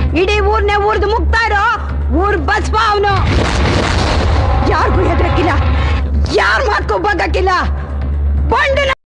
ಇಡೀ ಊರ್ನೇ ಊರ್ದು ಮುಗ್ತಾ ಇರೋ ಊರ್ ಬಸ್ವ ಅವನು. ಯಾರಿಗೂ ಹೆದರಕ್ಕಿಲ್ಲ, ಯಾರ ಮಾತ್ಕೂ ಬಗ್ಗಕ್ಕಿಲ್ಲ. ಬಂಡು